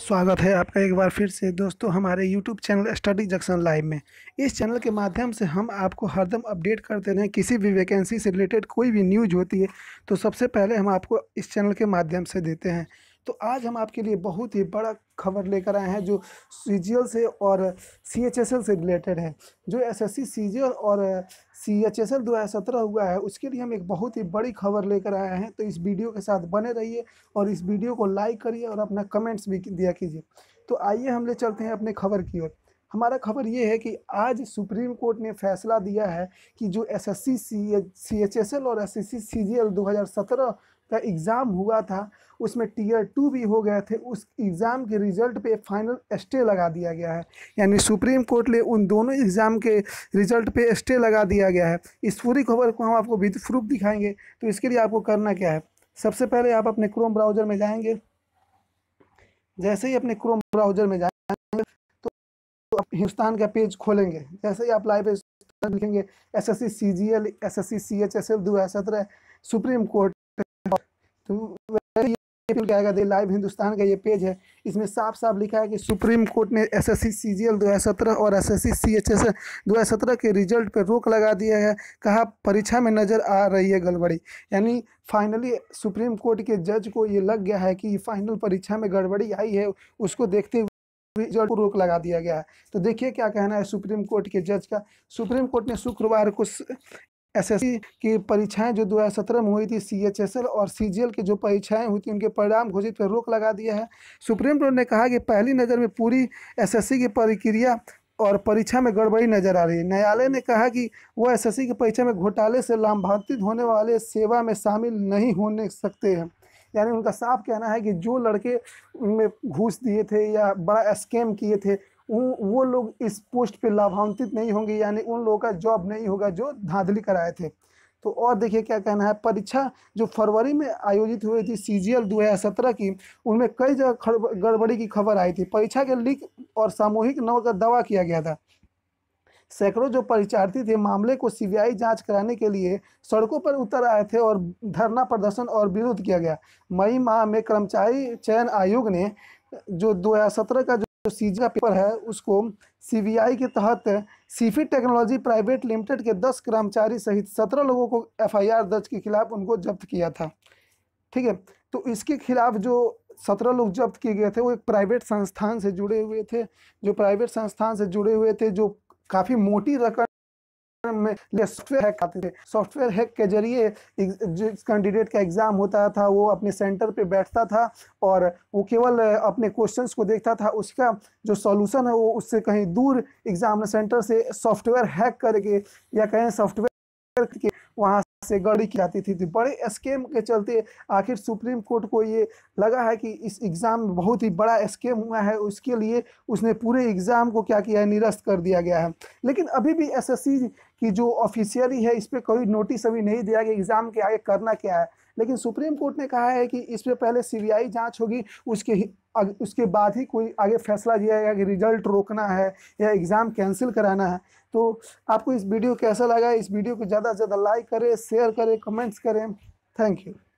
स्वागत है आपका एक बार फिर से दोस्तों हमारे YouTube channel study junction live में। इस चैनल के माध्यम से हम आपको हरदम अपडेट करते रहें। किसी भी वैकेंसी से रिलेटेड कोई भी न्यूज़ होती है तो सबसे पहले हम आपको इस चैनल के माध्यम से देते हैं। तो आज हम आपके लिए बहुत ही बड़ा खबर लेकर आए हैं जो सीजीएल से और सीएचएसएल से रिलेटेड है। जो एसएससी सीजीएल और सीएचएसएल 2017 हुआ है उसके लिए हम एक बहुत ही बड़ी खबर लेकर आए हैं। तो इस वीडियो के साथ बने रहिए और इस वीडियो को लाइक करिए और अपना कमेंट्स भी दिया कीजिए। तो आइए हम ले चलते हैं अपने खबर की ओर। हमारा खबर ये है कि आज सुप्रीम कोर्ट ने फैसला दिया है कि जो एसएससी सीएचएसएल और एसएससी सीजीएल 2017 का एग्ज़ाम हुआ था उसमें टीयर 2 भी हो गए थे। उस एग्ज़ाम के रिज़ल्ट पे फाइनल स्टे लगा दिया गया है। यानी सुप्रीम कोर्ट ने उन दोनों एग्ज़ाम के रिज़ल्ट पे स्टे लगा दिया गया है। इस पूरी खबर को हम आपको विद प्रूफ दिखाएंगे। तो इसके लिए आपको करना क्या है, सबसे पहले आप अपने क्रोम ब्राउज़र में जाएंगे। जैसे ही अपने क्रोम ब्राउज़र में जाएंगे तो आप हिंदुस्तान का पेज खोलेंगे। जैसे ही आप लाइव लिखेंगे SSC CGL SSC CHSL 2017 supreme court, तो क्या आएगा, दे लाइव हिंदुस्तान का ये पेज है। इसमें साफ साफ लिखा है कि सुप्रीम कोर्ट ने एसएससी सीजीएल 2017 और एसएससी सीएचएसएल 2017 के रिजल्ट पर रोक लगा दिया है। कहा परीक्षा में नज़र आ रही है गड़बड़ी। यानी फाइनली सुप्रीम कोर्ट के जज को ये लग गया है कि फाइनल परीक्षा में गड़बड़ी आई है, उसको देखते हुए रिजल्ट को रोक लगा दिया गया है। तो देखिए क्या कहना है सुप्रीम कोर्ट के जज का। सुप्रीम कोर्ट ने शुक्रवार को एसएससी की परीक्षाएं जो 2017 में हुई थी, सीएचएसएल और सीजीएल की जो परीक्षाएं हुई थी उनके परिणाम घोषित पर रोक लगा दिया है। सुप्रीम कोर्ट ने कहा कि पहली नज़र में पूरी एसएससी की प्रक्रिया और परीक्षा में गड़बड़ी नजर आ रही है। न्यायालय ने कहा कि वह एसएससी की परीक्षा में घोटाले से लाभान्वित होने वाले सेवा में शामिल नहीं होने सकते हैं। यानी उनका साफ कहना है कि जो लड़के उनमें घूस दिए थे या बड़ा स्कैम किए थे वो लोग इस पोस्ट पे लाभान्वित नहीं होंगे, यानी उन लोगों का जॉब नहीं होगा जो धांधली कराए थे। तो और देखिए क्या कहना है। परीक्षा जो फरवरी में आयोजित हुई थी सीजीएल 2017 की, उनमें कई जगह गड़बड़ी की खबर आई थी। परीक्षा के लीक और सामूहिक नकल का दावा किया गया था। सैकड़ों जो परीक्षार्थी थे मामले को सीबीआई जांच कराने के लिए सड़कों पर उतर आए थे और धरना प्रदर्शन और विरोध किया गया। मई माह में कर्मचारी चयन आयोग ने जो 2017 का जो सीजी का पेपर है उसको सीबीआई के तहत सीफी टेक्नोलॉजी प्राइवेट लिमिटेड के 10 कर्मचारी सहित 17 लोगों को एफआईआर दर्ज के खिलाफ उनको जब्त किया था। ठीक है, तो इसके खिलाफ जो 17 लोग जब्त किए गए थे वो एक प्राइवेट संस्थान से जुड़े हुए थे। जो प्राइवेट संस्थान से जुड़े हुए थे जो काफ़ी मोटी रकम में सॉफ्टवेयर हैक आते थे। सॉफ्टवेयर हैक के जरिए जिस कैंडिडेट का एग्ज़ाम होता था वो अपने सेंटर पे बैठता था और वो केवल अपने क्वेश्चंस को देखता था, उसका जो सॉल्यूशन है वो उससे कहीं दूर एग्जाम सेंटर से सॉफ्टवेयर हैक करके या कहें सॉफ्टवेयर के वहाँ से गड़बड़ी की जाती थी। बड़े स्कैम के चलते आखिर सुप्रीम कोर्ट को ये लगा है कि इस एग्ज़ाम में बहुत ही बड़ा स्कैम हुआ है, उसके लिए उसने पूरे एग्ज़ाम को क्या किया है, निरस्त कर दिया गया है। लेकिन अभी भी एसएससी की जो ऑफिशियली है इस पर कोई नोटिस अभी नहीं दिया कि एग्ज़ाम के आगे करना क्या है। लेकिन सुप्रीम कोर्ट ने कहा है कि इस पर पहले सीबीआई जांच होगी, उसके बाद ही कोई आगे फैसला लिया जाएगा कि रिजल्ट रोकना है या एग्ज़ाम कैंसिल कराना है। तो आपको इस वीडियो कैसा लगा? इस वीडियो को ज़्यादा से ज़्यादा लाइक करें, शेयर करें, कमेंट्स करें। Thank you.